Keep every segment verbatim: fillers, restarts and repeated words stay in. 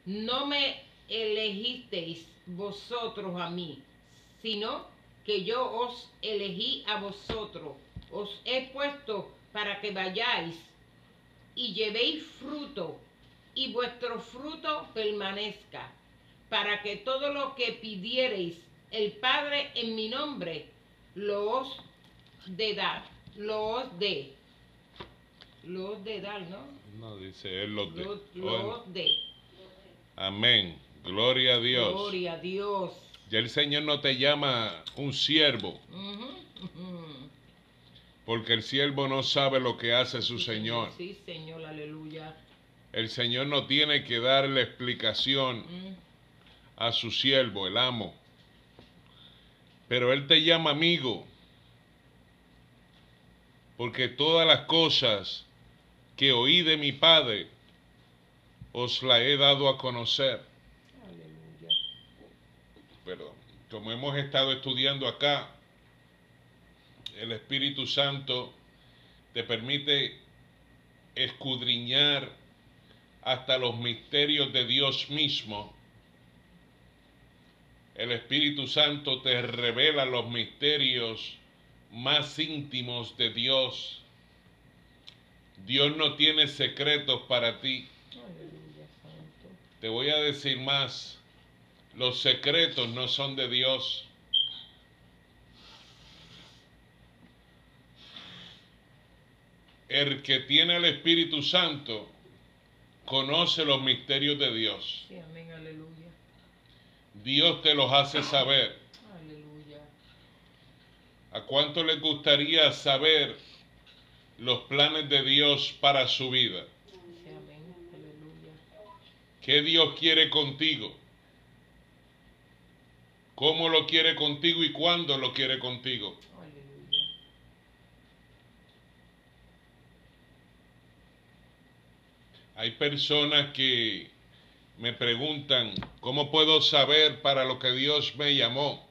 no me elegisteis vosotros a mí, sino que yo os elegí a vosotros, os he puesto para que vayáis y llevéis fruto, y vuestro fruto permanezca, para que todo lo que pidiereis el Padre en mi nombre, lo os de dar, lo os dé. Lo os de dar, ¿no? No, dice él los de. Lo, lo os de. Amén. Gloria a Dios. Gloria a Dios. Ya el Señor no te llama un siervo. Uh-huh, uh-huh. Porque el siervo no sabe lo que hace su Sí, Señor. Sí, Señor, aleluya. El Señor no tiene que darle explicación Mm. a su siervo, el amo. Pero Él te llama amigo. Porque todas las cosas que oí de mi Padre, os la he dado a conocer. Aleluya. Perdón. Como hemos estado estudiando acá, el Espíritu Santo te permite escudriñar hasta los misterios de Dios mismo. El Espíritu Santo te revela los misterios más íntimos de Dios. Dios no tiene secretos para ti. Aleluya, santo. Te voy a decir más. Los secretos no son de Dios. El que tiene el Espíritu Santo conoce los misterios de Dios. Sí, amén, aleluya. Dios te los hace saber. Aleluya. ¿A cuánto les gustaría saber los planes de Dios para su vida? Sí, amén, aleluya. ¿Qué Dios quiere contigo? ¿Cómo lo quiere contigo y cuándo lo quiere contigo? Aleluya. Hay personas que me preguntan, ¿cómo puedo saber para lo que Dios me llamó?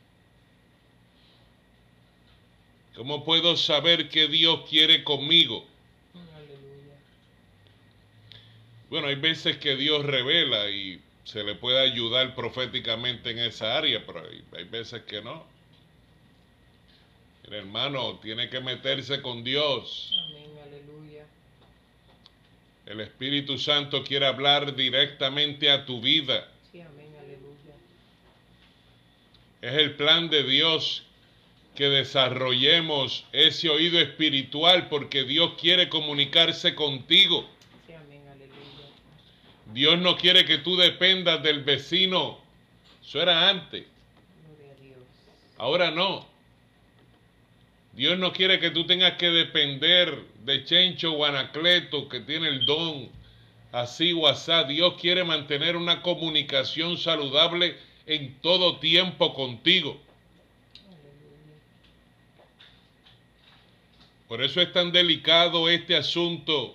¿Cómo puedo saber qué Dios quiere conmigo? Aleluya. Bueno, hay veces que Dios revela y se le puede ayudar proféticamente en esa área, pero hay, hay veces que no. El hermano tiene que meterse con Dios. Amén, aleluya. El Espíritu Santo quiere hablar directamente a tu vida. Sí, amén, aleluya. Es el plan de Dios que desarrollemos ese oído espiritual porque Dios quiere comunicarse contigo. Sí, amén, aleluya. Dios no quiere que tú dependas del vecino. Eso era antes. Gloria a Dios. Ahora no. Dios no quiere que tú tengas que depender de Chencho o Anacleto que tiene el don así o asá. Dios quiere mantener una comunicación saludable en todo tiempo contigo. Aleluya. Por eso es tan delicado este asunto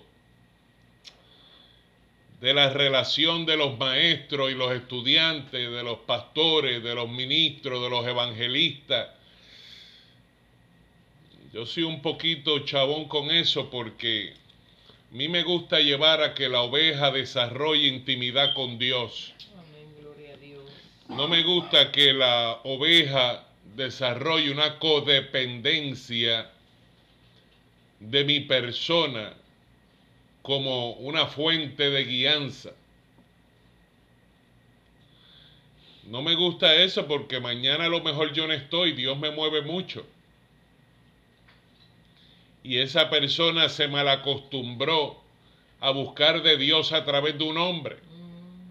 de la relación de los maestros y los estudiantes, de los pastores, de los ministros, de los evangelistas. Yo soy un poquito chabón con eso porque a mí me gusta llevar a que la oveja desarrolle intimidad con Dios. Amén, gloria a Dios. No me gusta que la oveja desarrolle una codependencia de mi persona como una fuente de guianza. No me gusta eso porque mañana a lo mejor yo no estoy, Dios me mueve mucho. Y esa persona se malacostumbró a buscar de Dios a través de un hombre. Mm.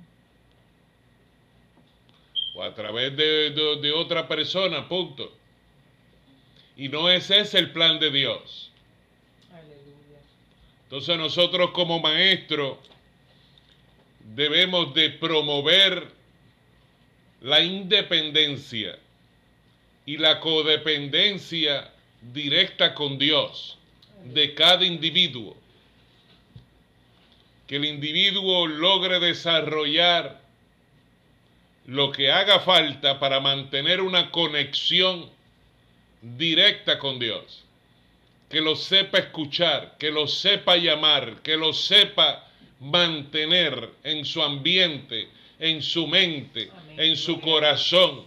O a través de, de, de otra persona, punto. Y no es ese el plan de Dios. Aleluya. Entonces nosotros como maestros debemos de promover la independencia y la codependencia directa con Dios de cada individuo. Que el individuo logre desarrollar lo que haga falta para mantener una conexión directa con Dios. Que lo sepa escuchar, que lo sepa llamar, que lo sepa mantener en su ambiente, en su mente, Amén. en su corazón.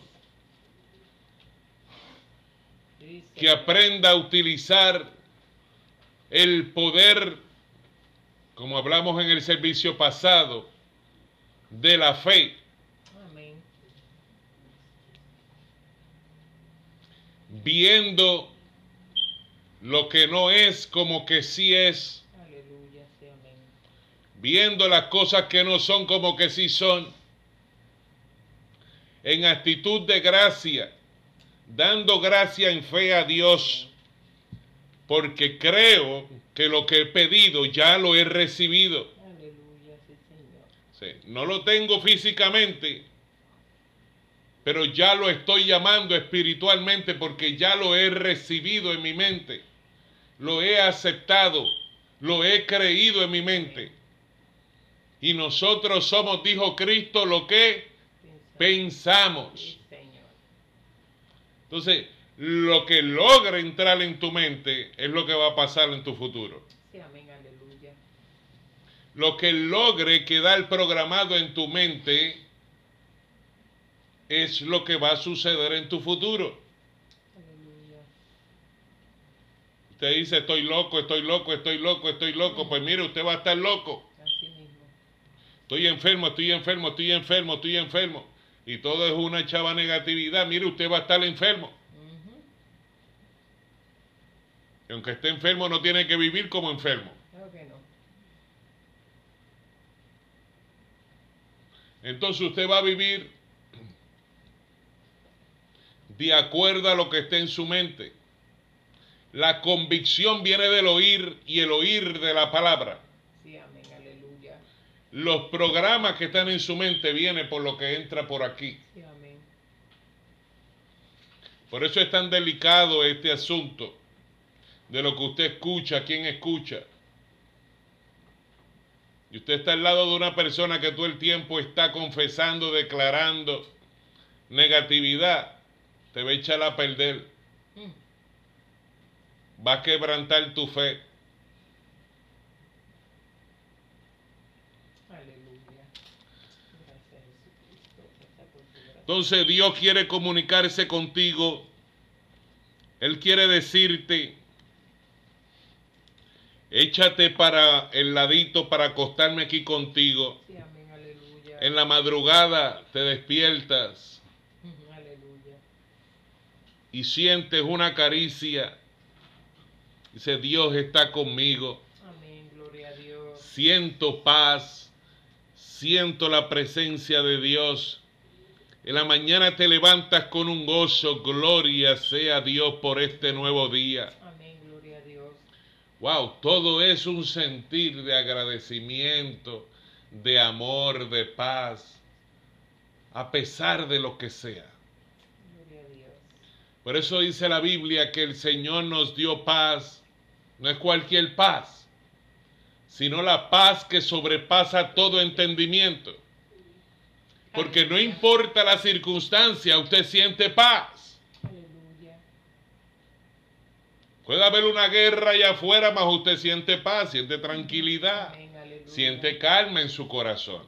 Sí, Que Señor. aprenda a utilizar el poder, como hablamos en el servicio pasado, de la fe. Amén. Viendo lo que no es como que sí es. Aleluya, sí, amén. Viendo las cosas que no son como que sí son. En actitud de gracia, dando gracia en fe a Dios, porque creo que lo que he pedido ya lo he recibido. Aleluya, sí, Señor. Sí, no lo tengo físicamente, pero ya lo estoy llamando espiritualmente porque ya lo he recibido en mi mente, lo he aceptado, lo he creído en mi mente. Y nosotros somos, dijo Cristo, lo que pensamos. Sí, Señor. Entonces, lo que logra entrar en tu mente es lo que va a pasar en tu futuro. Sí, amén, aleluya. Lo que logre quedar programado en tu mente es lo que va a suceder en tu futuro. Aleluya. Usted dice, estoy loco, estoy loco, estoy loco, estoy loco. Pues mire, usted va a estar loco. Así mismo. Estoy enfermo, estoy enfermo, estoy enfermo, estoy enfermo. Y todo es una chava negatividad. Mire, usted va a estar enfermo. Ujú. Y aunque esté enfermo, no tiene que vivir como enfermo. Claro que no. Entonces usted va a vivir de acuerdo a lo que esté en su mente. La convicción viene del oír y el oír de la palabra. Sí, amén, aleluya. Los programas que están en su mente vienen por lo que entra por aquí. Sí, amén. Por eso es tan delicado este asunto de lo que usted escucha, quién escucha. Y usted está al lado de una persona que todo el tiempo está confesando, declarando negatividad, te va a echar a perder. Mm. Va a quebrantar tu fe. Aleluya. Gracias, Jesucristo. Gracias por tu gracia. Entonces Dios quiere comunicarse contigo. Él quiere decirte, échate para el ladito para acostarme aquí contigo. Sí, amén, aleluya. En la madrugada te despiertas Ujú, aleluya. y sientes una caricia. Dice, Dios está conmigo. Amén, gloria a Dios. Siento paz. Siento la presencia de Dios. En la mañana te levantas con un gozo. Gloria sea Dios por este nuevo día. Amén, gloria a Dios. Wow, todo es un sentir de agradecimiento, de amor, de paz, a pesar de lo que sea. Gloria a Dios. Por eso dice la Biblia que el Señor nos dio paz, no es cualquier paz, sino la paz que sobrepasa todo entendimiento. Porque no importa la circunstancia, usted siente paz. Aleluya. Puede haber una guerra allá afuera, mas usted siente paz, siente tranquilidad, Amén, aleluya. siente calma en su corazón.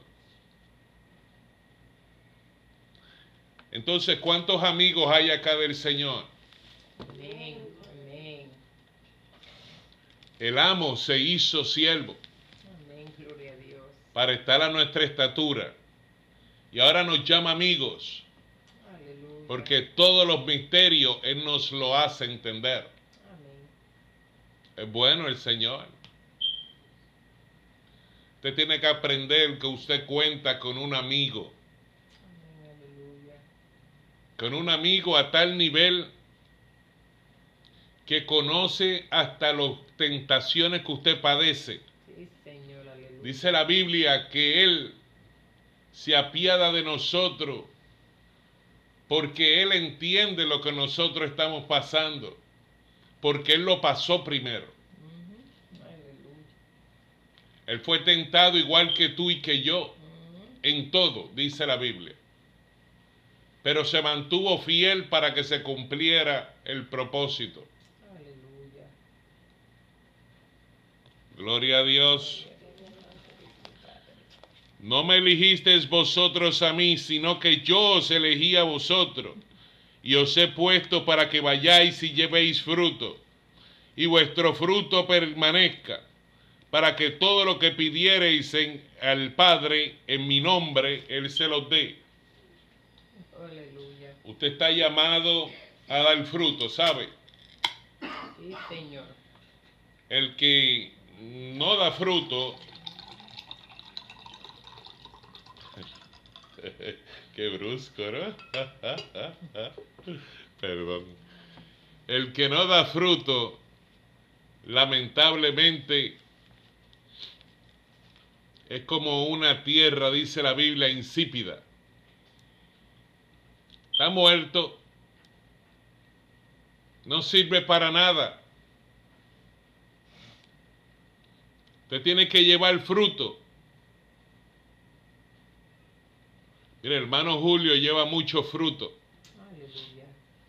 Entonces, ¿cuántos amigos hay acá del Señor? Amén, amén. El amo se hizo siervo Amén, gloria a Dios. para estar a nuestra estatura. Y ahora nos llama amigos, Aleluya. porque todos los misterios Él nos lo hace entender. Amén. Es bueno el Señor. Usted tiene que aprender que usted cuenta con un amigo. Amén, aleluya. Con un amigo a tal nivel que conoce hasta las tentaciones que usted padece. Sí, Señor, aleluya. Dice la Biblia que Él se apiada de nosotros porque Él entiende lo que nosotros estamos pasando, porque Él lo pasó primero. Ujú, aleluya. Él fue tentado igual que tú y que yo, Ujú, en todo, dice la Biblia. Pero se mantuvo fiel para que se cumpliera el propósito. aleluya. Gloria a Dios. No me elegisteis vosotros a mí, sino que yo os elegí a vosotros, y os he puesto para que vayáis y llevéis fruto, y vuestro fruto permanezca, para que todo lo que pidiereis en, al Padre en mi nombre, Él se los dé. Aleluya. Usted está llamado a dar fruto, ¿sabe? Sí, Señor. El que no da fruto, qué brusco, ¿no? Perdón. El que no da fruto, lamentablemente, es como una tierra, dice la Biblia, insípida. Está muerto. No sirve para nada. Usted tiene que llevar fruto. Mire, el hermano Julio lleva mucho fruto. Aleluya.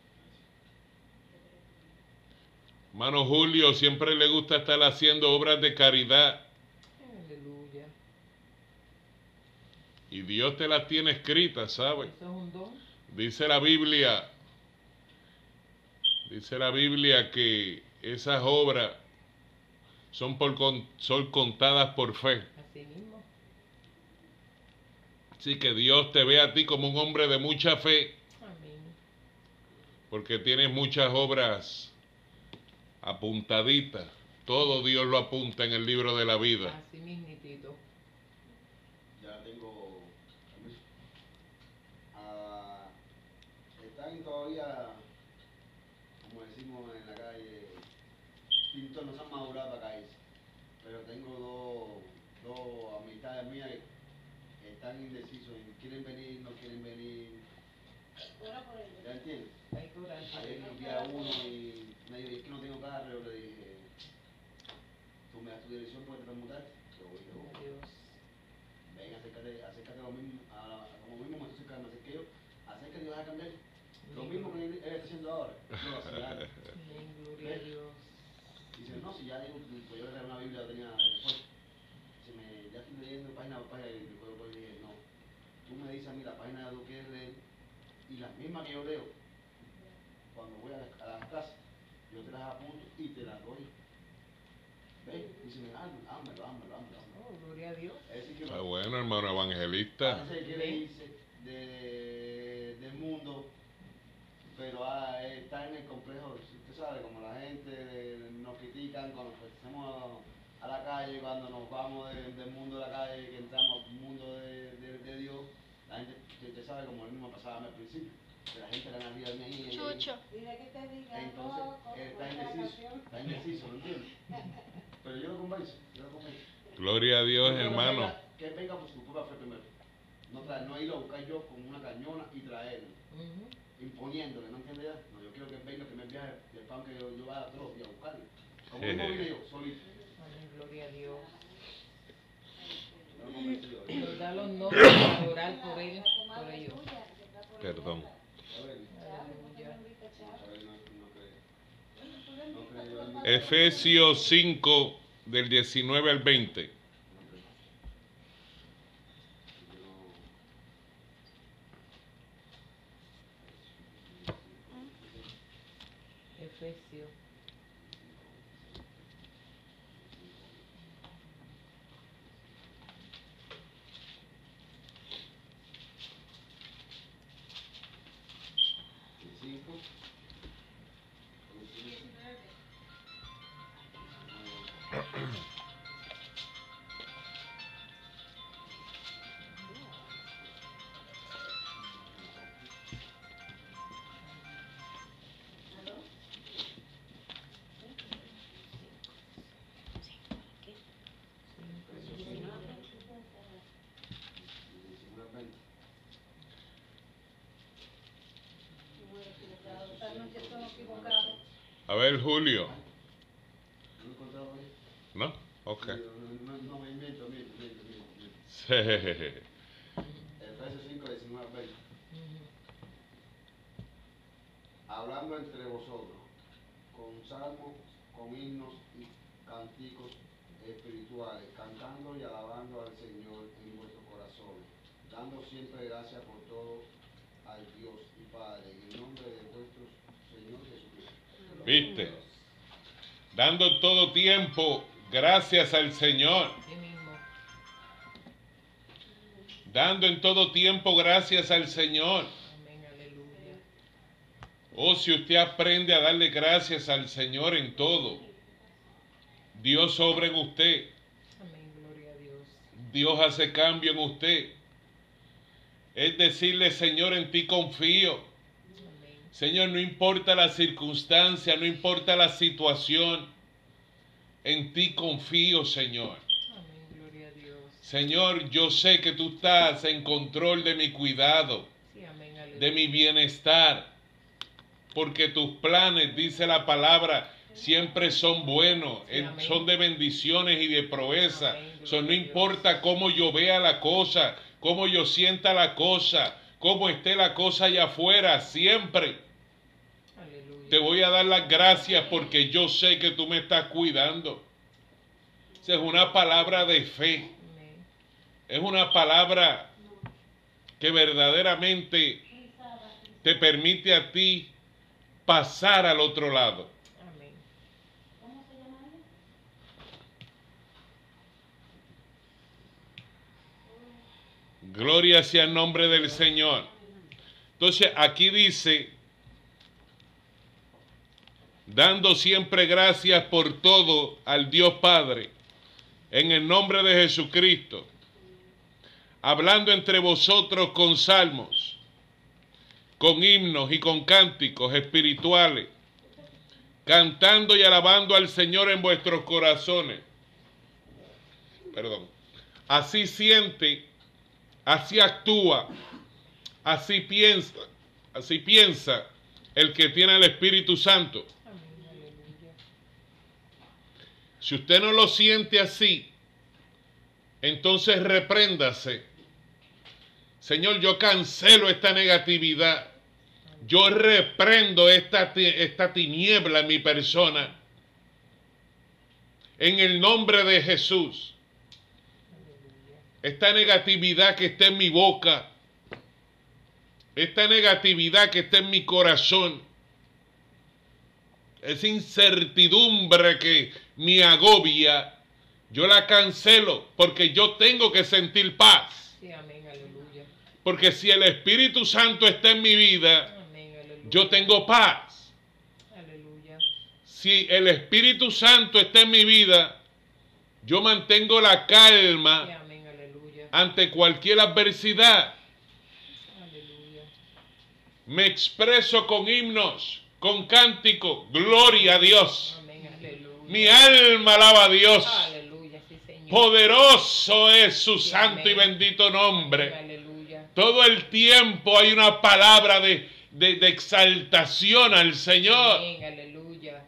Hermano Julio siempre le gusta estar haciendo obras de caridad. Aleluya. Y Dios te las tiene escritas, ¿sabe? Eso es un don. Dice la Biblia, dice la Biblia que esas obras son, por, son contadas por fe. Así mismo. Así que Dios te ve a ti como un hombre de mucha fe, Amén. porque tienes muchas obras apuntaditas. Todo Dios lo apunta en el libro de la vida. Así mismitito. Ya tengo permiso. Ah, están todavía, como decimos en la calle, pintos no se han madurado para caerse. Pero tengo dos, dos amistades mías que están indecisos, quieren venir, no quieren venir. ¿Ya entiendes? Hay que orar por Ayer él. me a uno y me dijo, es que no tengo carro, yo le dije, tú me das tu dirección, puedes transmutar. Yo voy, yo voy. Dios. Ven, acércate, acércate a lo mismo, a, a como mismo me estoy acercando, así que yo, acércate y vas a cambiar. Lo mismo que él, él está haciendo ahora. No, así ya. Amén, gloria a Dios. Dice, no, si ya digo, pues yo le traía una Biblia, la tenía después. Dice, me, ya estoy leyendo página por página y después pues, dije, no. Tú me dices a mí la página de lo que es leer y las mismas que yo leo, cuando voy a, a las casas, yo te las apunto y te las doy. ¿Ves? Dice, hámelo, hámelo, hámelo, hámelo. Oh, gloria a Dios. Es decir, que Está bueno, hermano evangelista. parece que quiere irse de, del mundo, pero ah, está en el complejo. Usted sabe, como la gente nos critican cuando empezamos a, a la calle, cuando nos vamos de, del mundo de la calle, que entramos al mundo de, de, de Dios, la gente, usted sabe, como el mismo pasaba al principio, que la gente era arriba de mí. Chucho. Entonces, está indeciso, está indeciso, ¿lo entiendes? Pero yo lo convenzo, yo lo convenzo. Gloria a Dios, Yo quiero hermano. Que venga, que venga por su propia fe primero. No, traer, no ir a buscar yo con una cañona y traerlo, Ujú. imponiéndole, ¿no entiendes ya? No, yo quiero que venga, que me viaje del pan que yo, yo vaya todos los días a buscarlo. Como mismo vine yo, solito. Amén, gloria a Dios. Yo lo convencí yo. Nos da los nombres para orar por él, por ellos. Perdón. A ver, Aleluya. a ver, no, no cree. No cree yo en mí. Efesios cinco, del diecinueve al veinte. No cree. Yo no- Efesios. Cinco. diecinueve, veinte. A ver, Julio. ¿No he encontrado ahí? ¿No? Ok. No, no, no, me invento, miento, miento, miento, miento. Jejeje. Efesios cinco, diecinueve, veinte. Ujú. Hablando entre vosotros, con salmos, con himnos y cánticos espirituales, cantando y alabando al Señor en vuestro corazón solo, dando siempre gracias por todo al Dios y Padre, en el nombre de vuestro Señor Jesucristo. ¿Viste? Dando todo tiempo gracias al Señor. Sí mismo. Dando en todo tiempo gracias al Señor. Amén, aleluya. Oh, si usted aprende a darle gracias al Señor en todo, Dios obra en usted. Amén, gloria a Dios. Dios hace cambio en usted. Es decirle, Señor, en ti confío. Amén. Señor, no importa la circunstancia, no importa la situación, en ti confío, Señor. Amén, gloria a Dios. Señor, yo sé que tú estás en control de mi cuidado, Sí, amén, aleluya. de mi bienestar, porque tus planes, dice la palabra, siempre son buenos, Sí, en- amén. son de bendiciones y de proeza. Amén, gloria So, no a Dios. importa cómo yo vea la cosa, cómo yo sienta la cosa, cómo esté la cosa allá afuera, siempre Aleluya. te voy a dar las gracias porque yo sé que tú me estás cuidando. Esa es una palabra de fe, Amén. es una palabra que verdaderamente te permite a ti pasar al otro lado. Amén. Gloria sea el nombre del Señor. Entonces aquí dice, dando siempre gracias por todo al Dios Padre, en el nombre de Jesucristo, hablando entre vosotros con salmos, con himnos y con cánticos espirituales, cantando y alabando al Señor en vuestros corazones. Perdón. Así siente, así actúa, así piensa, así piensa el que tiene el Espíritu Santo. Amén, aleluya. Si usted no lo siente así, entonces repréndase. Señor, yo cancelo esta negatividad. Yo reprendo esta, ti- esta tiniebla en mi persona. En el nombre de Jesús. Esta negatividad que está en mi boca. Esta negatividad que está en mi corazón. Esa incertidumbre que me agobia. Yo la cancelo porque yo tengo que sentir paz. Sí, amén, aleluya. Porque si el Espíritu Santo está en mi vida, Amén, aleluya. yo tengo paz. Aleluya. Si el Espíritu Santo está en mi vida, yo mantengo la Sí, calma amén, aleluya. ante cualquier adversidad. Aleluya. Me expreso con himnos, con cánticos. Gloria a Dios. Amén, aleluya. Mi alma alaba a Dios. Aleluya, sí, Señor. Poderoso es su Sí, santo y amén. bendito Amén, nombre. aleluya. Todo el tiempo hay una palabra de, de, de exaltación al Señor. Amén, aleluya.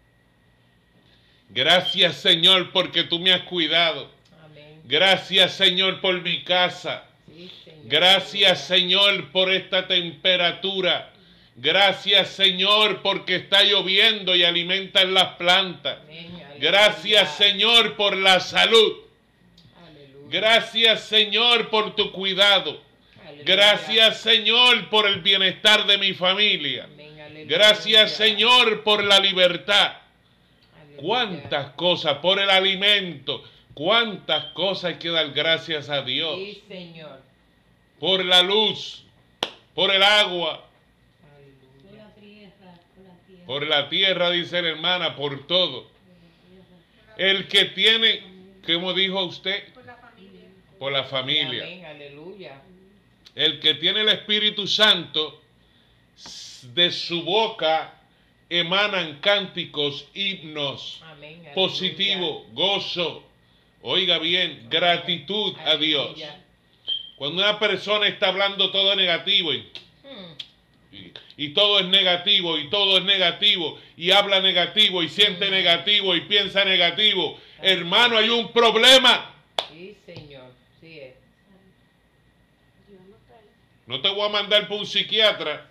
Gracias, Señor, porque tú me has cuidado. Amén. Gracias, Señor, por mi casa. Sí, Señor. Gracias, Señor, por esta temperatura. Gracias, Señor, porque está lloviendo y alimentan las plantas. Amén, aleluya. Gracias, Señor, por la salud. Aleluya. Gracias, Señor, por tu cuidado. Aleluya. Gracias, Señor, por el bienestar de mi familia. Amén, aleluya. Gracias, Señor, por la libertad. Aleluya. Cuántas cosas, por el alimento. Cuántas cosas hay que dar gracias a Dios. Sí, Señor. Por la luz, por el agua, Aleluya. la tierra, por la tierra. por la tierra, dice la hermana, por todo. El que tiene, ¿cómo dijo usted? Por la familia. Por la familia. Amén, aleluya. El que tiene el Espíritu Santo, de su boca emanan cánticos, himnos, Amén, aleluya. positivo, gozo. Oiga bien, gratitud a Dios. Aleluya. Cuando una persona está hablando todo negativo y, Hmm. y, y todo es negativo y todo es negativo y habla negativo y siente negativo y piensa negativo, hermano, hay un problema. Sí, Señor. Sí es. Dios no trae. No te voy a mandar por un psiquiatra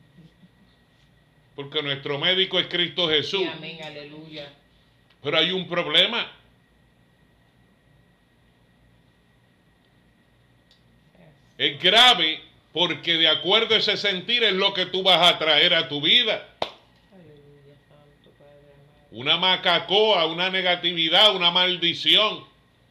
porque nuestro médico es Cristo Jesús. Sí, amén, aleluya. Pero hay un problema. Es grave porque de acuerdo a ese sentir es lo que tú vas a traer a tu vida. Aleluya, santo Padre amado. Una macacoa, una negatividad, una maldición.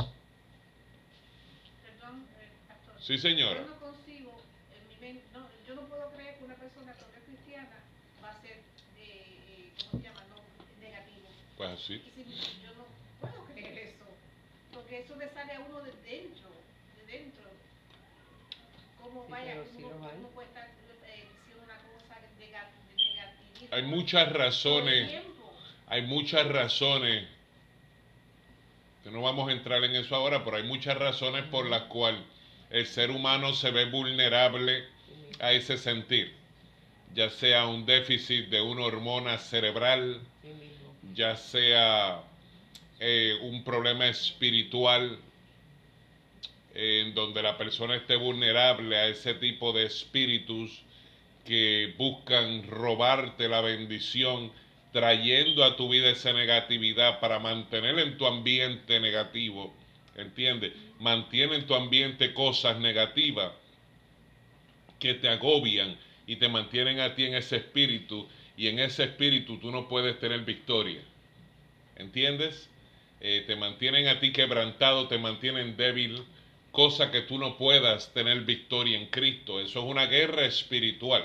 Perdón, eh, pastor. Sí, señora. Yo no consigo, en mi mente, no, yo no puedo creer que una persona que no es cristiana va a ser, eh, eh, ¿cómo se llama? No, negativo. Pues así. Y si yo no puedo creer eso, porque eso le sale a uno de dentro, de dentro. ¿Cómo Sí, vaya, pero sí uno, los hay. uno puede estar eh, diciendo una cosa de nega- de negativismo? Hay muchas todo el razones, tiempo. hay muchas razones, que no vamos a entrar en eso ahora, pero hay muchas razones por las cuales el ser humano se ve vulnerable a ese sentir, ya sea un déficit de una hormona cerebral, Sí mismo. ya sea eh, un problema espiritual, eh, en donde la persona esté vulnerable a ese tipo de espíritus que buscan robarte la bendición, trayendo a tu vida esa negatividad para mantener en tu ambiente negativo, ¿entiendes? Mantiene en tu ambiente cosas negativas que te agobian y te mantienen a ti en ese espíritu, y en ese espíritu tú no puedes tener victoria, ¿entiendes? Eh, te mantienen a ti quebrantado, te mantienen débil, cosa que tú no puedas tener victoria en Cristo. Eso es una guerra espiritual.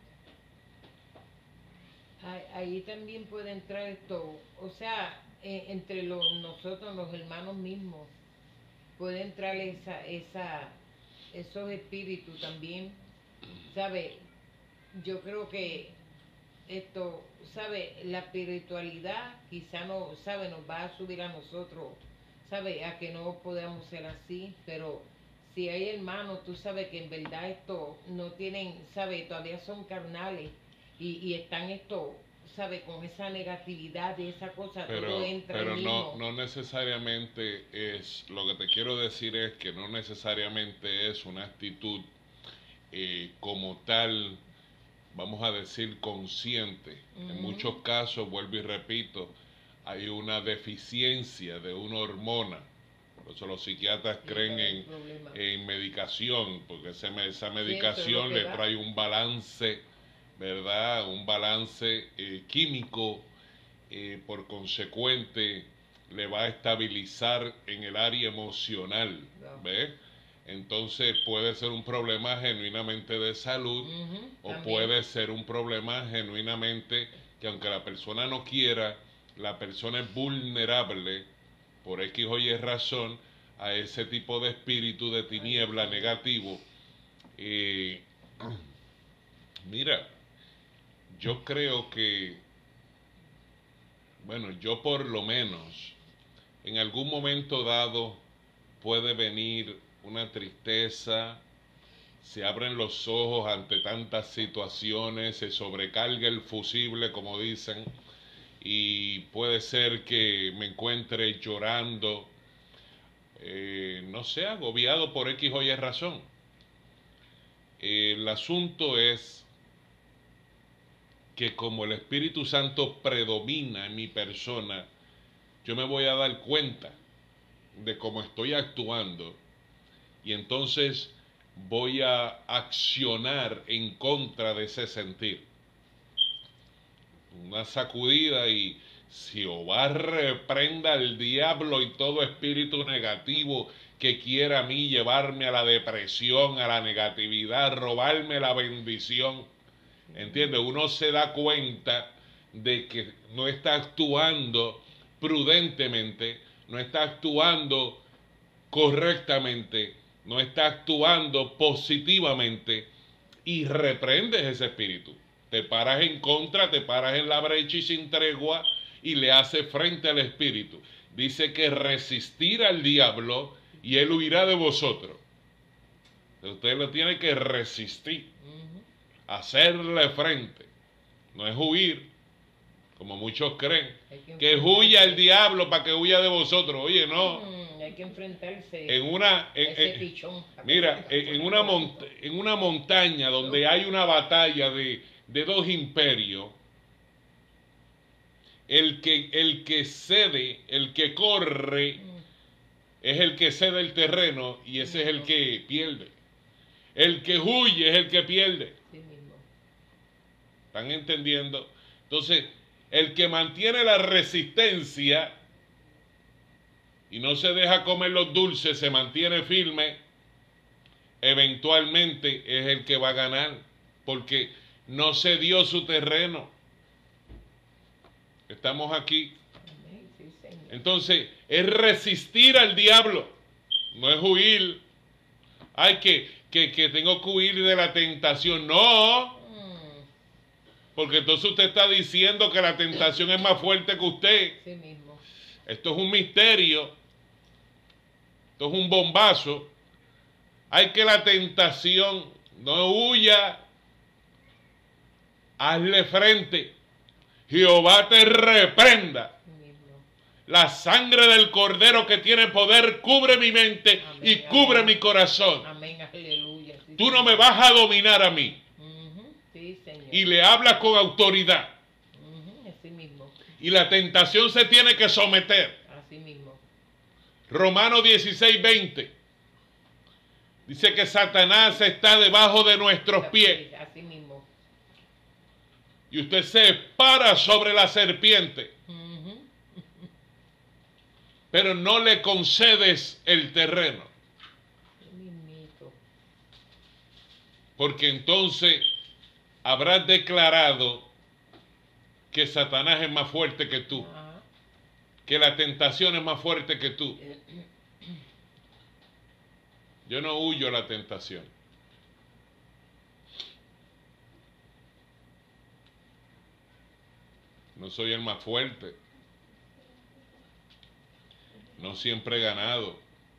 Ahí, ahí también puede entrar esto, o sea, eh, entre los, nosotros, los hermanos mismos, puede entrar esa, esa, esos espíritus también, ¿sabe? Yo creo que esto, ¿sabe? La espiritualidad quizá no, ¿sabe? Nos va a subir a nosotros, ¿sabe? A que no podamos ser así, pero si hay hermanos, tú sabes que en verdad esto no tienen, ¿sabe? Todavía son carnales y, y están esto, ¿sabe? Con esa negatividad y esa cosa, Pero, todo entra pero ahí no, mismo. no necesariamente es, lo que te quiero decir es que no necesariamente es una actitud eh, como tal, vamos a decir, consciente. En Ujú. muchos casos, vuelvo y repito, hay una deficiencia de una hormona. Por eso los psiquiatras Sí, creen ese es el en, problema. en medicación, porque ese me- esa Sí, eso es lo medicación que le da. trae un balance, ¿verdad? Un balance eh, químico, eh, por consecuente le va a estabilizar en el área emocional, Wow. ¿ves? Entonces puede ser un problema genuinamente de salud, Ujú, o también. puede ser un problema genuinamente que, aunque la persona no quiera, la persona es vulnerable por X o Y razón a ese tipo de espíritu de tiniebla negativo. Eh, mira, yo creo que, bueno, yo por lo menos, en algún momento dado puede venir una tristeza, se abren los ojos ante tantas situaciones, se sobrecarga el fusible, como dicen, y puede ser que me encuentre llorando, eh, no sé, agobiado por X o Y razón. El asunto es que como el Espíritu Santo predomina en mi persona, yo me voy a dar cuenta de cómo estoy actuando, y entonces voy a accionar en contra de ese sentir. Una sacudida y Jehová reprenda al diablo y todo espíritu negativo que quiera a mí llevarme a la depresión, a la negatividad, robarme la bendición. ¿Entiendes? Uno se da cuenta de que no está actuando prudentemente, no está actuando correctamente, no está actuando positivamente, y reprendes ese espíritu. Te paras en contra, te paras en la brecha y sin tregua y le hace frente al espíritu. Dice que resistir al diablo y él huirá de vosotros. Usted lo tiene que resistir, Ujú. hacerle frente. No es huir, como muchos creen, Hay que que huya el enfrentarse. diablo para que huya de vosotros. Oye, no. Mm, hay que enfrentarse En una, a en- ese en- pichón. mira, en, en una mont- en una montaña donde hay una batalla de, de dos imperios, el que, el que cede, el que corre, Mm, es el que cede el terreno, y ese es el que pierde. El que huye es el que pierde. Sí mismo. ¿Están entendiendo? Entonces, el que mantiene la resistencia y no se deja comer los dulces, se mantiene firme, eventualmente es el que va a ganar, porque no cedió su terreno. Estamos aquí. Amén. Sí, Señor. Entonces, es resistir al diablo, no es huir. Ay, que, que, que tengo que huir de la tentación. No, Mm, porque entonces usted está diciendo que la tentación es más fuerte que usted. sí mismo. Esto es un misterio. Esto es un bombazo. Hay que la tentación no huya. Hazle frente. Jehová te reprenda. Sí mismo. La sangre del Cordero que tiene poder cubre mi mente Amén, y cubre amén. mi corazón. Amén. Aleluya. Sí, Tú no Señor. me vas a dominar a mí. Ujú, sí, Señor. Y le hablas con autoridad. Ujú, así mismo. Y la tentación se tiene que someter. Así mismo. Romanos dieciséis, veinte. Dice que Satanás está debajo de nuestros pies. Así mismo. Y usted se para sobre la serpiente. Ujú. Pero no le concedes el terreno. Sí mismito. Porque entonces habrás declarado que Satanás es más fuerte que tú. Ajá. Que la tentación es más fuerte que tú. Yo no huyo a la tentación. No soy el más fuerte. No siempre he ganado.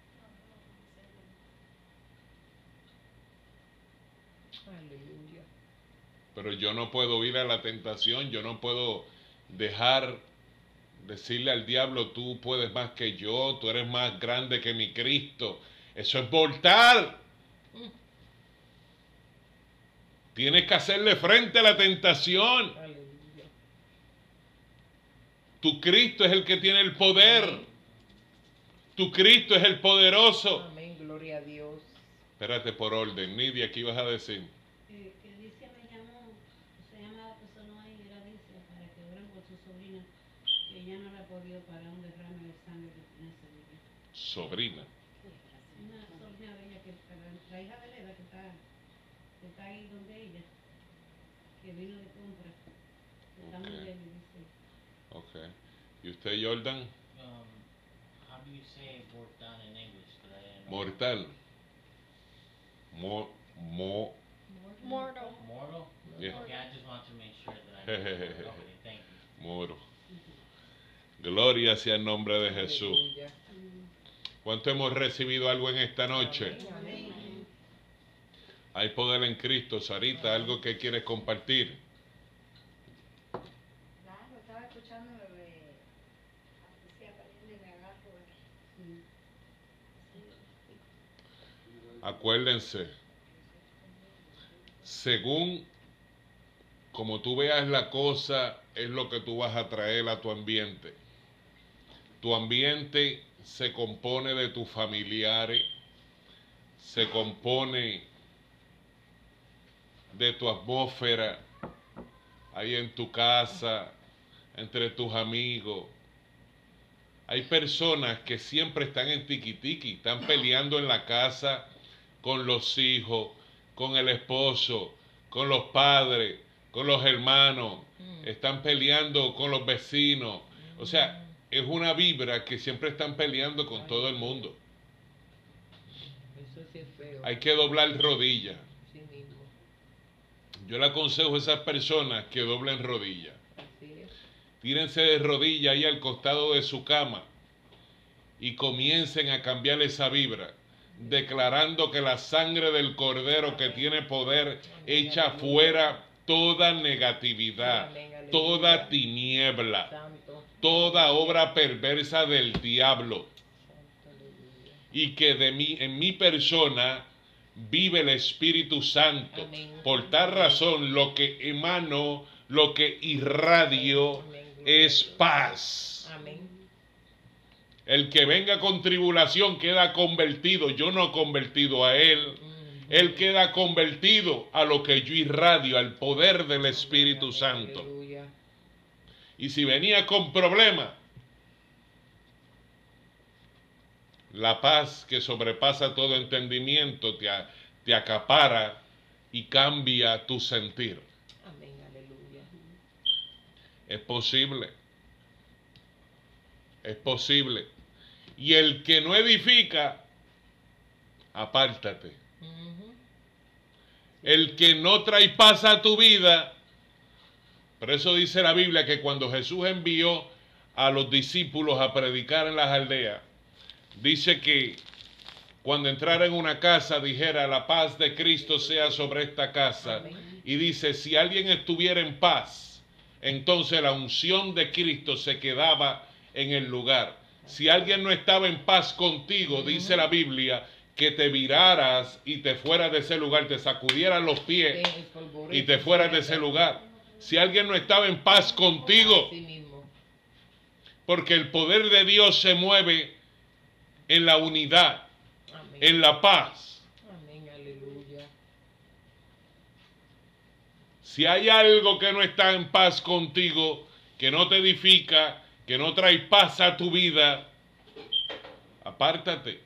Aleluya. Pero yo no puedo ir a la tentación. Yo no puedo dejar decirle al diablo, tú puedes más que yo, tú eres más grande que mi Cristo. Eso es voltar. Tienes que hacerle frente a la tentación. Aleluya. Tu Cristo es el que tiene el poder. Tu Cristo es el poderoso. Amén. Gloria a Dios. Espérate por orden. Nidia, ¿qué ibas a decir? Eh, que Alicia me llamó, se llama la persona ahí, era Alicia, para que oren por su sobrina, que ella no le ha podido parar un derrame de sangre que tiene ese niño. Sobrina. Una sobrina de ella, que, la, la hija de Leda, que está, que está ahí donde ella, que vino de compra, que está muy Ok. débil, dice. Ok. ¿Y usted, Jordan? Um, how do you say mortal in English? 'Cause I didn't know. Mortal. Mo, mo, Mortal. Mortal? Yeah. Okay, I just want to make sure that I know. Okay, thank you. moro. Gloria sea el nombre de Jesús. Aleluya. ¿Cuánto hemos recibido algo en esta noche? Amén. Hay poder en Cristo. Sarita, algo que quieres compartir. Claro, estaba escuchando lo de Alicia Pariente y me agarro aquí. Acuérdense, según como tú veas la cosa, es lo que tú vas a traer a tu ambiente. Tu ambiente se compone de tus familiares, se compone de tu atmósfera, ahí en tu casa, entre tus amigos. Hay personas que siempre están en tiquitiqui, están peleando en la casa con los hijos, con el esposo, con los padres, con los hermanos, están peleando con los vecinos. O sea, es una vibra que siempre están peleando con todo el mundo. Eso sí es feo. Hay que doblar rodillas. Así mismo. Yo le aconsejo a esas personas que doblen rodillas. Así es. Tírense de rodillas ahí al costado de su cama y comiencen a cambiar esa vibra, declarando que la sangre del Cordero que tiene poder echa fuera toda negatividad, toda tiniebla, Santo. toda obra perversa del diablo, Santo, aleluya. y que de mí, en mi persona vive el Espíritu Santo. Amén. Por tal razón, lo que emano, lo que irradio Amén. Gloria es a Dios. paz. Amén. El que venga con tribulación queda convertido. Yo no he convertido a él. Él queda convertido a lo que yo irradio, al poder del Espíritu Amén, Santo. aleluya. Y si venía con problemas, la paz que sobrepasa todo entendimiento te, a- te acapara y cambia tu sentir. Amén, aleluya. Es posible. Es posible. Y el que no edifica, apártate. Ujú. El que no trae paz a tu vida. Por eso dice la Biblia que cuando Jesús envió a los discípulos a predicar en las aldeas, dice que cuando entrara en una casa dijera: la paz de Cristo sea sobre esta casa. Amén. Y dice: si alguien estuviera en paz, entonces la unción de Cristo se quedaba en el lugar. Si alguien no estaba en paz contigo, dice la Biblia, que te viraras y te fueras de ese lugar, te sacudieras los pies El polvorín y te fueras de ese lugar. Si alguien no estaba en paz contigo, Así mismo. porque el poder de Dios se mueve en la unidad, Amén. en la paz. Amén, aleluya. Si hay algo que no está en paz contigo, que no te edifica, que no trae paz a tu vida, apártate.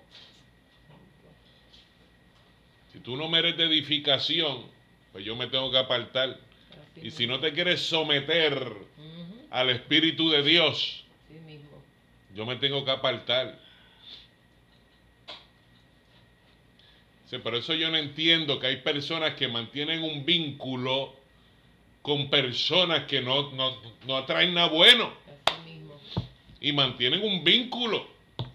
Si tú no mereces edificación, pues yo me tengo que apartar. Así Y si no mismo. te quieres someter Ujú. al Espíritu de Dios, Así mismo. yo me tengo que apartar. Sí, por eso yo no entiendo que hay personas que mantienen un vínculo con personas que no, no, no atraen nada bueno Así mismo. y mantienen un vínculo.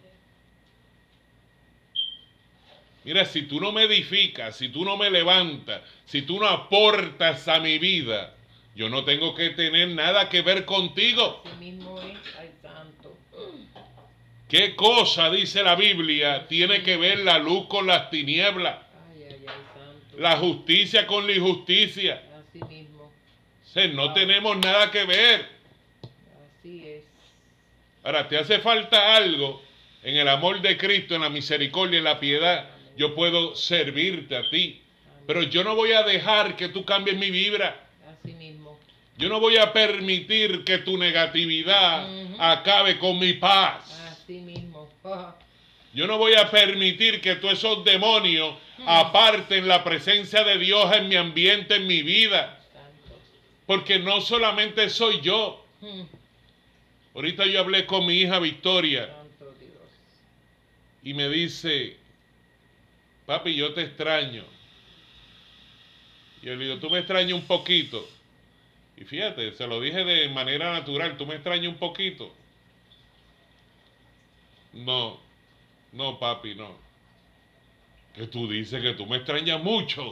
Mira, si tú no me edificas, si tú no me levantas, si tú no aportas a mi vida, yo no tengo que tener nada que ver contigo. Así mismo es. Ay, santo. ¿Qué cosa, dice la Biblia, tiene que ver la luz con las tinieblas? Ay, ay, ay, santo. La justicia con la injusticia. Así mismo. O sea, no tenemos nada que ver. Así es. Ahora, te hace falta algo en el amor de Cristo, en la misericordia, en la piedad. Yo puedo servirte a ti. Pero yo no voy a dejar que tú cambies mi vibra. Así mismo. Yo no voy a permitir que tu negatividad Ujú. acabe con mi paz. Así mismo. Ah, Yo no voy a permitir que todos esos demonios aparten la presencia de Dios en mi ambiente, en mi vida. santo. Porque no solamente soy yo. Mm, Ahorita yo hablé con mi hija Victoria Santo Dios. y me dice: papi, yo te extraño. Y yo le digo: tú me extrañas un poquito. Y fíjate, se lo dije de manera natural: tú me extrañas un poquito. No, no, papi, no. Que tú dices que tú me extrañas mucho.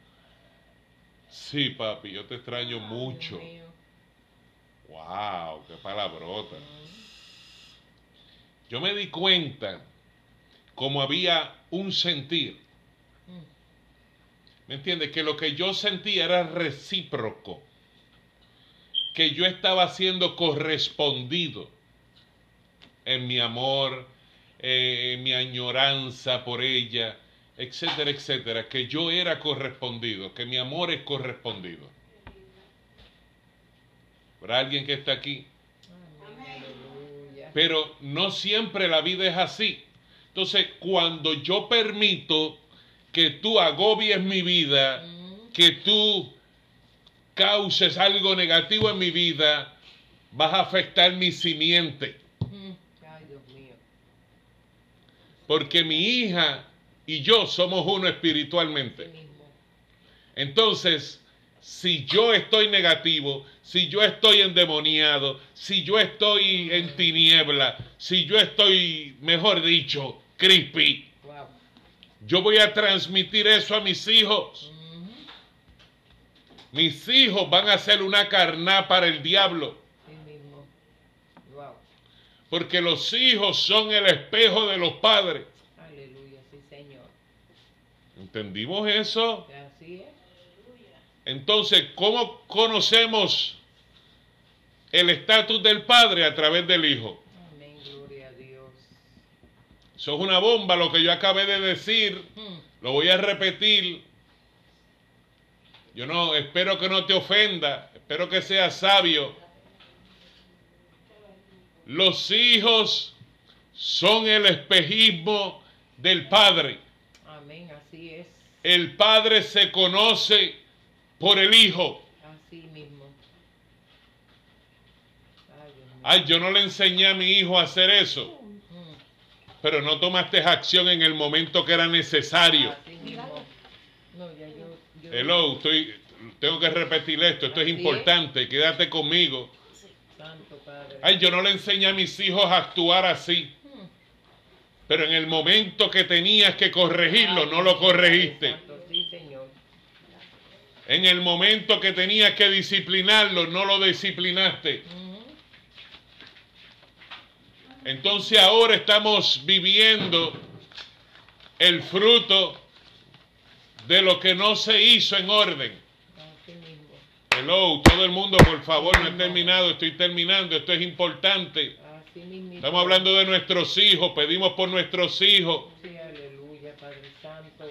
Sí, papi, yo te extraño mucho. Dios mío. Wow, qué palabrota. Mm, Yo me di cuenta como había un sentir. mm, ¿Me entiendes? Que lo que yo sentía era recíproco. Que yo estaba siendo correspondido en mi amor, eh, en mi añoranza por ella, etcétera, etcétera. Que yo era correspondido, que mi amor es correspondido. ¿Habrá alguien que está aquí? Amén. Aleluya. Pero no siempre la vida es así. Entonces, cuando yo permito que tú agobies mi vida, Mm, que tú causes algo negativo en mi vida, vas a afectar mi simiente. mm. Ay, Dios mío. Porque mi hija y yo somos uno Así espiritualmente. mismo. Entonces, si yo estoy negativo, si yo estoy endemoniado, si yo estoy en tiniebla, si yo estoy, mejor dicho, creepy, Wow. yo voy a transmitir eso a mis hijos. Ujú. Mis hijos van a ser una carná para el diablo. Así mismo. Wow. Porque los hijos son el espejo de los padres. Aleluya, sí, Señor. ¿Entendimos eso? Así es. Entonces, ¿cómo conocemos el estatus del padre? A través del hijo. Amén, gloria a Dios. Eso es una bomba lo que yo acabé de decir. Mm, lo voy a repetir. Yo no, espero que no te ofenda, espero que seas sabio. Los hijos son el espejismo del Padre. Amén, así es. El Padre se conoce por el Hijo. Así mismo. Ay, Dios mío. Ay, yo no le enseñé a mi hijo a hacer eso, Mm, pero no tomaste acción en el momento que era necesario. así mismo. No, ya yo, yo- Hello, estoy, tengo que repetir esto, esto es Así es. importante, quédate conmigo. Santo Padre. Ay, yo no le enseñé a mis hijos a actuar así, Mm. pero en el momento que tenías que corregirlo, Ay, no lo Padre corregiste. Santo, sí, Señor. En el momento que tenías que disciplinarlo, no lo disciplinaste. Ujú. Entonces ahora estamos viviendo el fruto de lo que no se hizo en orden. Así mismo. Hello, todo el mundo, por favor, no he terminado, estoy terminando, esto es importante. Así mismo. Estamos hablando de nuestros hijos, pedimos por nuestros hijos. Sí, aleluya, Padre Santo.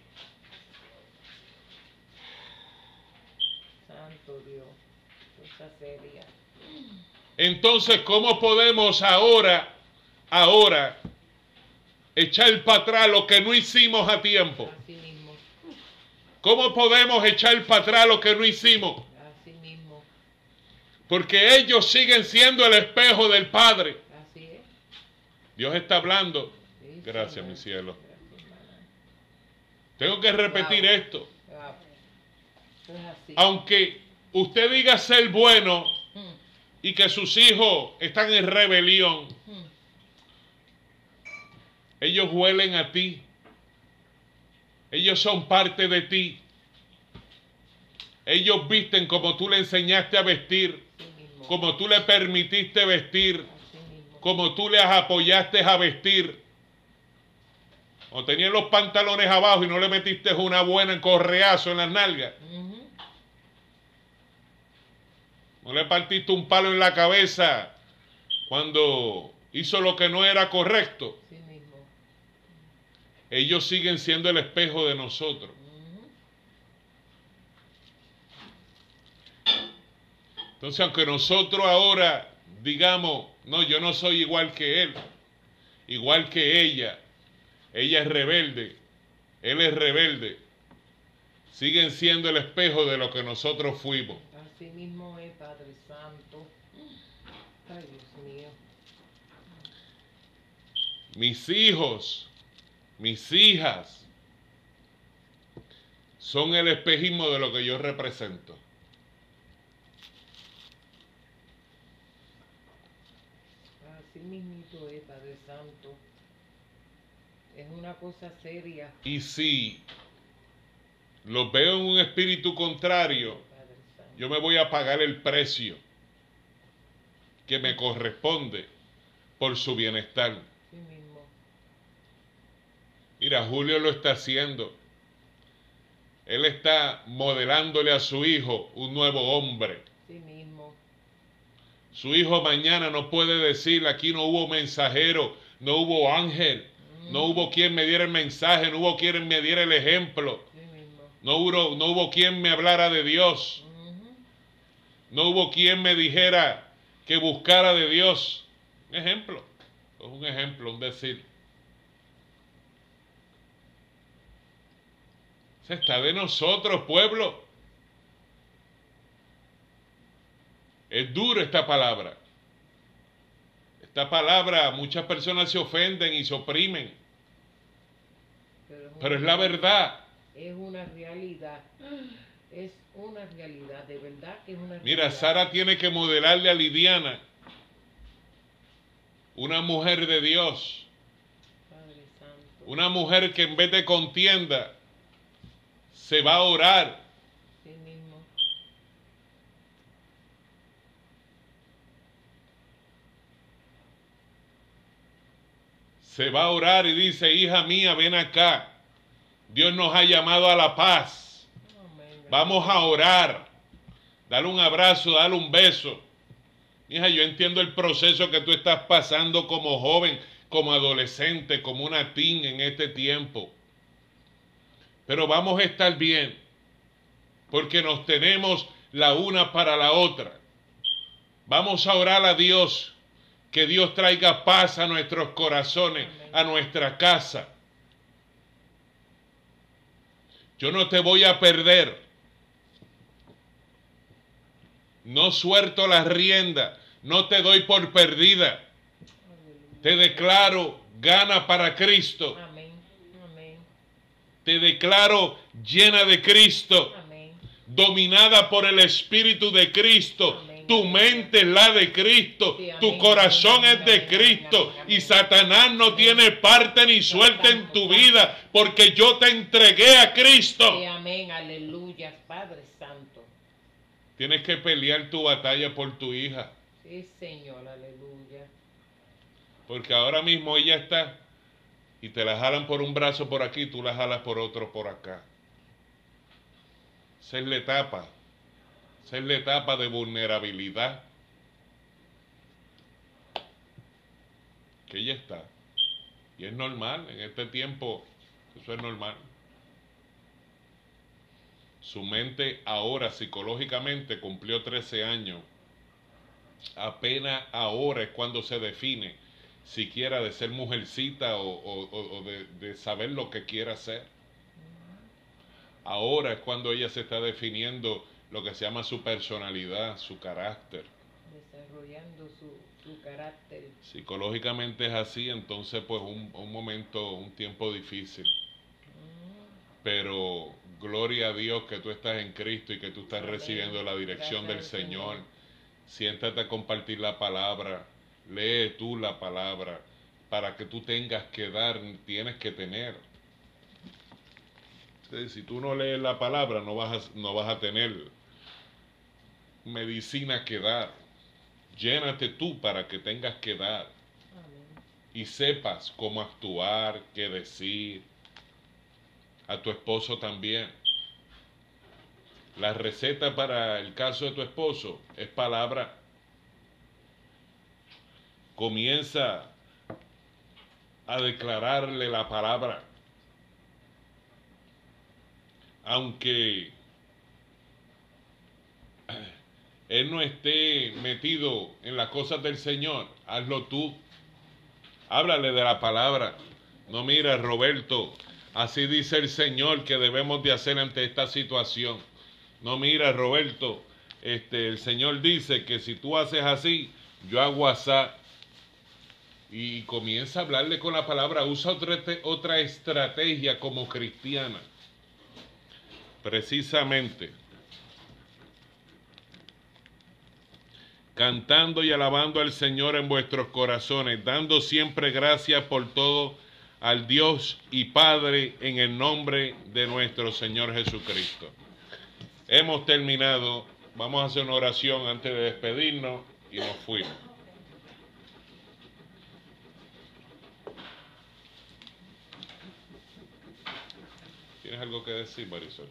Santo Dios. Cosa seria. Entonces, ¿cómo podemos ahora, ahora, echar para atrás lo que no hicimos a tiempo? Así mismo. ¿Cómo podemos echar para atrás lo que no hicimos? Así mismo. Porque ellos siguen siendo el espejo del Padre. Así es. Dios está hablando. Sí, Gracias, Señor. mi cielo. Gracias, hermana. Tengo que repetir Wow. esto. Wow. Eso es así. Aunque usted diga ser bueno Mm, y que sus hijos están en rebelión, mm. ellos huelen a ti. Ellos son parte de ti. Ellos visten como tú le enseñaste a vestir, Así mismo. como tú le permitiste vestir, Así mismo. como tú les apoyaste a vestir. O tenían los pantalones abajo y no le metiste una buena correazo en las nalgas. Ujú. No le partiste un palo en la cabeza cuando hizo lo que no era correcto. Así mismo. Ellos siguen siendo el espejo de nosotros. Ujú. Entonces, aunque nosotros ahora digamos, no, yo no soy igual que él, igual que ella, ella es rebelde, él es rebelde, siguen siendo el espejo de lo que nosotros fuimos. Así mismo es, Padre Santo. Ay, Dios mío. Mis hijos, mis hijas, son el espejismo de lo que yo represento. Así mismito es, Padre Santo. Es una cosa seria, Y si los veo en un espíritu contrario, Padre Santo. yo me voy a pagar el precio que me corresponde por su bienestar. Así mismo. Mira, Julio lo está haciendo. Él está modelándole a su hijo un nuevo hombre. Así mismo. Su hijo mañana no puede decir, aquí no hubo mensajero, no hubo ángel, no hubo quien me diera el mensaje, no hubo quien me diera el ejemplo, Así mismo. no hubo, no hubo quien me hablara de Dios, Ujú. no hubo quien me dijera que buscara de Dios. Un ejemplo, es un ejemplo, un decir. Se está de nosotros, pueblo. Es duro esta palabra. Esta palabra, muchas personas se ofenden y se oprimen, Pero es, pero una es la verdad. Es una realidad. Es una realidad, de verdad que es una realidad. Mira, Sara tiene que modelarle a Lidiana una mujer de Dios, Padre Santo. una mujer que en vez de contienda se va a orar. Sí mismo. Se va a orar y dice, hija mía, ven acá. Dios nos ha llamado a la paz. Amén. Vamos a orar. Dale un abrazo, dale un beso. Hija, yo entiendo el proceso que tú estás pasando como joven, como adolescente, como una teen en este tiempo. pero vamos a estar bien, porque nos tenemos la una para la otra. Vamos a orar a Dios, que Dios traiga paz a nuestros corazones, a nuestra casa. Yo no te voy a perder. No suelto la rienda, no te doy por perdida. Te declaro gana para Cristo. Amén. Amén. Te declaro llena de Cristo, Amén. dominada por el Espíritu de Cristo. Amén. Tu mente es la de Cristo, Sí, amén, tu corazón amén, es de amén, Cristo, amén, amén. y Satanás no Amén. tiene parte ni suelta en tu vida, porque yo te entregué a Cristo. Sí, amén. Aleluya, Padre Santo. Tienes que pelear tu batalla por tu hija, Sí, Señor, aleluya. porque ahora mismo ella está y te la jalan por un brazo por aquí, tú la jalas por otro por acá. Esa es la etapa, esa es la etapa de vulnerabilidad que ella está. Y es normal, en este tiempo eso es normal. Su mente ahora psicológicamente cumplió trece años. Apenas ahora es cuando se define siquiera de ser mujercita o, o, o de, de saber lo que quiere hacer. Ahora es cuando ella se está definiendo lo que se llama su personalidad, su carácter. Desarrollando su, su carácter. Psicológicamente es así, entonces pues un, un momento, un tiempo difícil. Pero gloria a Dios que tú estás en Cristo y que tú estás Amén. recibiendo la dirección Gracias del al Señor. Señor. Siéntate a compartir la palabra, lee tú la palabra. Para que tú tengas que dar, tienes que tener. Entonces, si tú no lees la palabra, no vas a, no vas a tener medicina que dar. Llénate tú para que tengas que dar. Amén. Y sepas cómo actuar, qué decir. A tu esposo también. La receta para el caso de tu esposo es palabra. Comienza a declararle la palabra. Aunque él no esté metido en las cosas del Señor, hazlo tú. Háblale de la palabra. No, mira, Roberto, así dice el Señor que debemos de hacer ante esta situación. No, mira, Roberto, este, el Señor dice que si tú haces así, yo hago así. Y comienza a hablarle con la palabra. Usa otra, otra estrategia como cristiana. Precisamente. Cantando y alabando al Señor en vuestros corazones, dando siempre gracias por todo al Dios y Padre en el nombre de nuestro Señor Jesucristo. Hemos terminado. Vamos a hacer una oración antes de despedirnos y nos fuimos. ¿Tienes algo que decir, Marisol?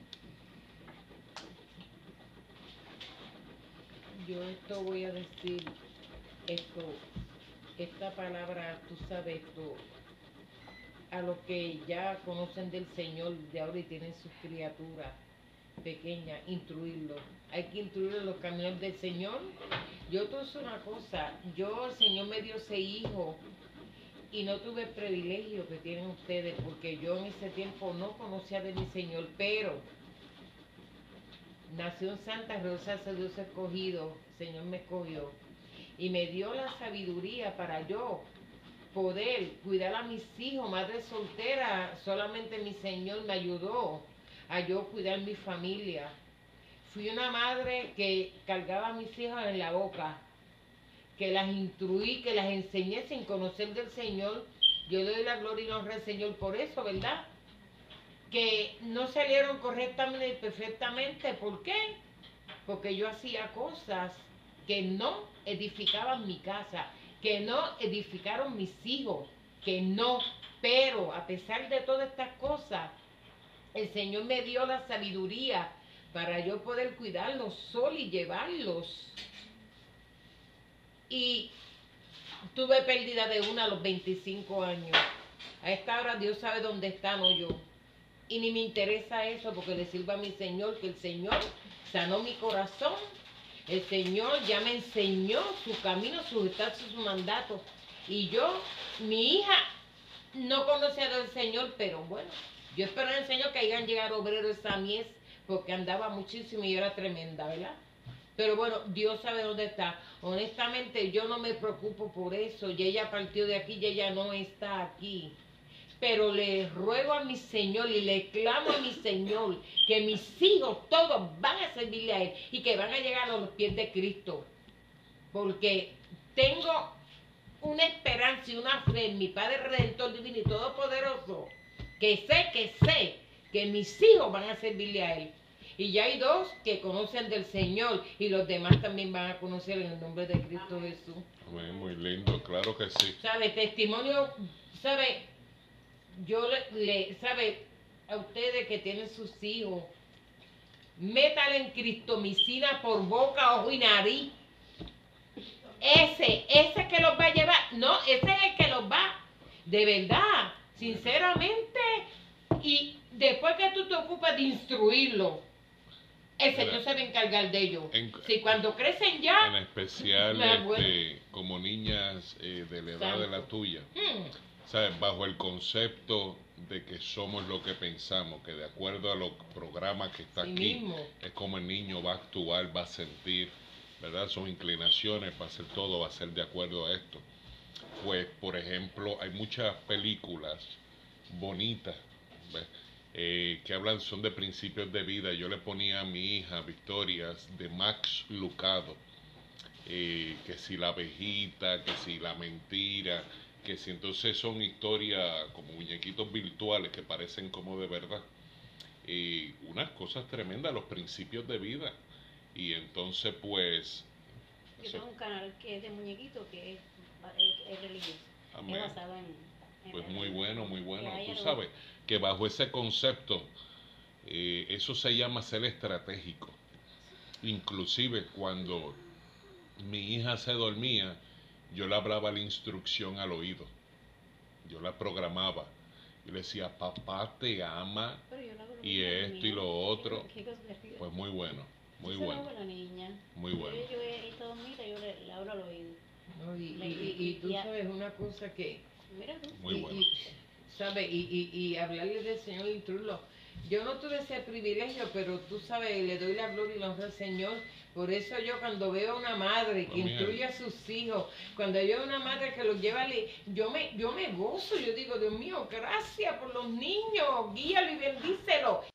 Yo esto voy a decir, esto, esta palabra, tú sabes, esto, a los que ya conocen del Señor de ahora y tienen sus criaturas pequeñas, instruirlos. Hay que instruirlos en los caminos del Señor. Yo te uso una cosa, yo, el Señor me dio ese hijo y no tuve el privilegio que tienen ustedes, porque yo en ese tiempo no conocía de mi Señor, pero nació en Santa Rosa, ese Dios escogido, el Señor me escogió y me dio la sabiduría para yo poder cuidar a mis hijos, madre soltera, solamente mi Señor me ayudó a yo cuidar mi familia. Fui una madre que cargaba a mis hijos en la boca, que las instruí, que las enseñé sin conocer del Señor. Yo le doy la gloria y la honra al Señor por eso, ¿verdad? Que no salieron correctamente y perfectamente. ¿Por qué? Porque yo hacía cosas que no edificaban mi casa, que no edificaron mis hijos, que no. Pero a pesar de todas estas cosas, el Señor me dio la sabiduría para yo poder cuidarlos solos y llevarlos. Y tuve pérdida de una a los veinticinco años. A esta hora Dios sabe dónde está, no yo. y ni me interesa eso porque le sirva a mi Señor, que el Señor sanó mi corazón. El Señor ya me enseñó su camino, sus estados, sus mandatos. Y yo, mi hija, no conocía del Señor, pero bueno, yo espero en el Señor que hayan llegado obreros esa mies, porque andaba muchísimo y yo era tremenda, ¿verdad? Pero bueno, Dios sabe dónde está. Honestamente, yo no me preocupo por eso. Y ella partió de aquí y ella no está aquí. Pero le ruego a mi Señor y le clamo a mi Señor que mis hijos todos van a servirle a Él y que van a llegar a los pies de Cristo. Porque tengo una esperanza y una fe en mi Padre Redentor Divino y Todopoderoso, que sé, que sé que mis hijos van a servirle a Él. Y ya hay dos que conocen del Señor y los demás también van a conocer en el nombre de Cristo Jesús. Muy, muy lindo, claro que sí. ¿Sabe? Testimonio, ¿sabe? Yo le, le, ¿sabe? A ustedes que tienen sus hijos, métale en cristomicina por boca, ojo y nariz. Ese, ese que los va a llevar, no, ese es el que los va, de verdad, sinceramente, y después que tú te ocupas de instruirlo, el Señor se va a encargar de ellos. En, Si cuando crecen ya, en especial Ah, bueno. este, como niñas eh, de la edad de la Santo. tuya, mm, ¿sabes? Bajo el concepto de que somos lo que pensamos, que de acuerdo a los programas que está sí aquí, mismo. es como el niño va a actuar, va a sentir, ¿verdad? Sus inclinaciones, va a ser todo, va a ser de acuerdo a esto. Pues, por ejemplo, hay muchas películas bonitas, ¿ves? Eh, que hablan, son de principios de vida. Yo le ponía a mi hija Victorias de Max Lucado, eh, que si la abejita, que si la mentira, que si entonces son historias como muñequitos virtuales que parecen como de verdad. Y unas cosas tremendas, los principios de vida. Y entonces pues... Yo eso- tengo un canal que es de muñequito que es, es, es religioso. Amén. Es basado en, en Pues la muy religión. bueno, muy bueno. Que hay Tú algo- sabes que bajo ese concepto, eh, eso se llama ser estratégico. Inclusive cuando mi hija se dormía, yo le hablaba la instrucción al oído. Yo la programaba. Yo le decía, papá te ama. Pero yo lo hago lo y mismo con esto mi y hija. lo otro. ¿Qué cosa le pido? Pues muy bueno, muy Yo se lo bueno, hago a la niña. muy Yo- bueno. Yo, he estado dormida, yo le, le hablo al oído. No, y, Me- y- y- y tú y- sabes una cosa que... Mira tú. Muy y, bueno. y, ¿sabe? Y, y, y hablarle del Señor, instruirlo. Yo no tuve ese privilegio, pero tú sabes, le doy la gloria y la honra al Señor. Por eso yo cuando veo a una madre que Amén. instruye a sus hijos, cuando yo veo a una madre que los lleva, le- yo me, yo me gozo, yo digo, Dios mío, gracias por los niños, guíalo y bendícelo.